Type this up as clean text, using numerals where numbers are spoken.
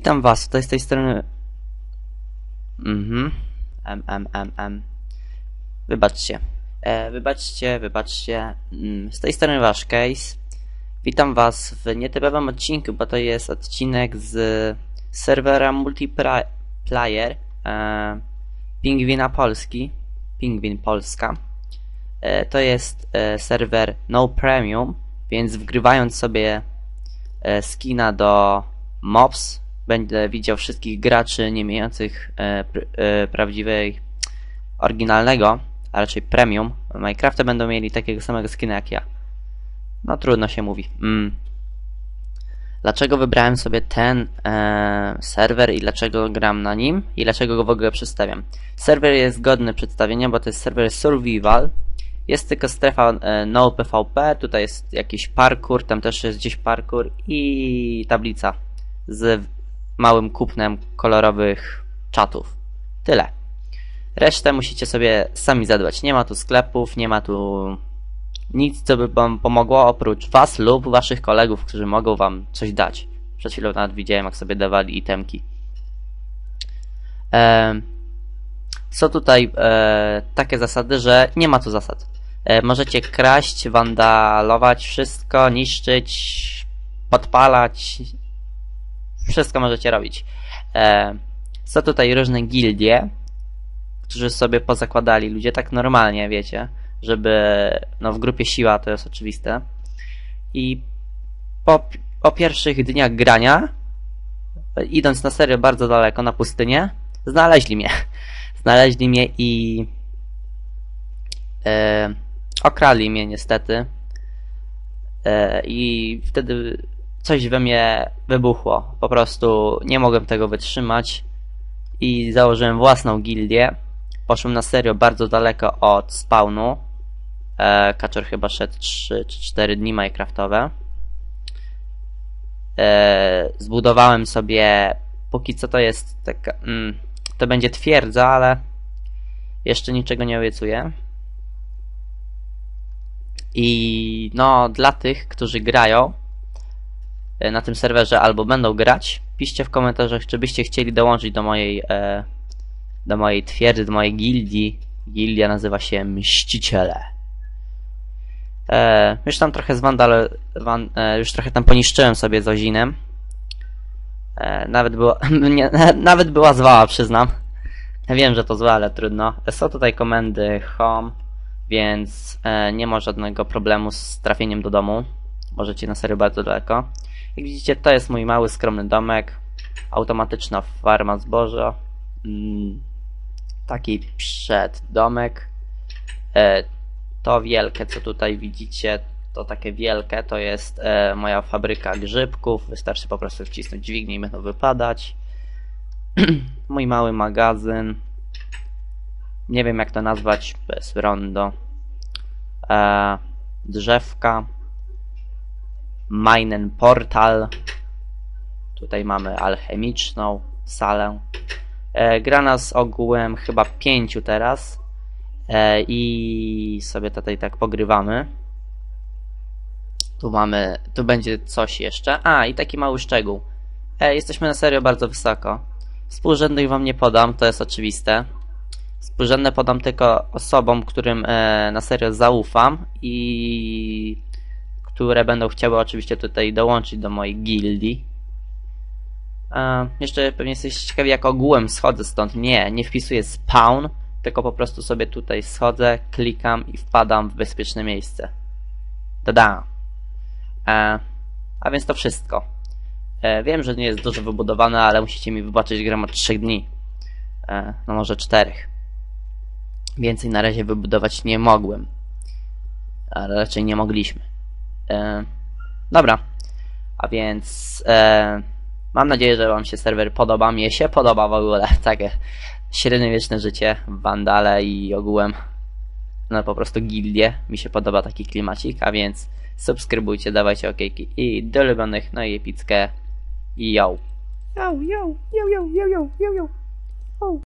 Witam was, tutaj z tej strony... Wybaczcie. Wybaczcie. Z tej strony wasz Case. Witam was w nietypowym odcinku, bo to jest odcinek z serwera multiplayer Pingwina Polski. Pingwin Polska. To jest serwer no premium, więc wgrywając sobie skina do mobs, będę widział wszystkich graczy nie mających prawdziwej, oryginalnego, a raczej premium Minecrafta, będą mieli takiego samego skina jak ja. No trudno się mówi. Dlaczego wybrałem sobie ten serwer i dlaczego gram na nim i dlaczego go w ogóle przedstawiam? Serwer jest godny przedstawienia, bo to jest serwer survival. Jest tylko strefa no PvP, tutaj jest jakiś parkour, tam też jest gdzieś parkour i tablica z małym kupnem kolorowych czatów. Tyle. Resztę musicie sobie sami zadbać. Nie ma tu sklepów, nie ma tu nic, co by wam pomogło oprócz was lub waszych kolegów, którzy mogą wam coś dać. Przed chwilą nawet widziałem, jak sobie dawali itemki. Są tutaj takie zasady, że nie ma tu zasad. Możecie kraść, wandalować wszystko, niszczyć, podpalać. Wszystko możecie robić. Są tutaj różne gildie, którzy sobie pozakładali ludzie tak normalnie, wiecie, żeby no w grupie siła, to jest oczywiste. I po pierwszych dniach grania, idąc na serio bardzo daleko na pustynię, znaleźli mnie i okradli mnie niestety. I wtedy coś we mnie wybuchło. Po prostu nie mogłem tego wytrzymać i założyłem własną gildię. Poszłem na serio bardzo daleko od spawnu. Kaczor chyba szedł 3 czy 4 dni minecraftowe. Zbudowałem sobie, póki co to jest taka, to będzie twierdza, ale jeszcze niczego nie obiecuję. I no, dla tych, którzy grają na tym serwerze albo będą grać, piszcie w komentarzach, czy byście chcieli dołączyć do mojej twierdzy, do mojej gildii. Gildia nazywa się Mściciele. Już tam trochę już trochę tam poniszczyłem sobie z Ozinem. Nawet była zła, przyznam. Wiem, że to złe, ale trudno. Są tutaj komendy home, więc nie ma żadnego problemu z trafieniem do domu. Możecie na serio bardzo daleko. Jak widzicie, to jest mój mały, skromny domek. Automatyczna farma zboża. Taki przeddomek. To wielkie, co tutaj widzicie, to takie wielkie, to jest moja fabryka grzybków. Wystarczy po prostu wcisnąć dźwignię i będą wypadać. Mój mały magazyn. Nie wiem, jak to nazwać bez rondo. Drzewka. Minen portal. Tutaj mamy alchemiczną salę. Gra nas ogółem chyba 5 teraz. I sobie tutaj tak pogrywamy. Tu będzie coś jeszcze. I taki mały szczegół. Jesteśmy na serio bardzo wysoko. Współrzędnych wam nie podam, to jest oczywiste. Współrzędne podam tylko osobom, którym na serio zaufam i które będą chciały oczywiście tutaj dołączyć do mojej gildii. Jeszcze pewnie jesteście ciekawi, jak ogółem schodzę stąd. Nie wpisuję spawn, tylko po prostu sobie tutaj schodzę, klikam i wpadam w bezpieczne miejsce. Tada! A więc to wszystko. Wiem, że nie jest dużo wybudowane, ale musicie mi wybaczyć, gram od 3 dni. No może 4. Więcej na razie wybudować nie mogłem. Ale raczej nie mogliśmy. Dobra. A więc mam nadzieję, że wam się serwer podoba. Mnie się podoba w ogóle. Takie średniowieczne życie, wandale i ogółem no po prostu gildie. Mi się podoba taki klimacik, a więc subskrybujcie, dawajcie okejki i do ulubionych, no i epickie yo. Yo.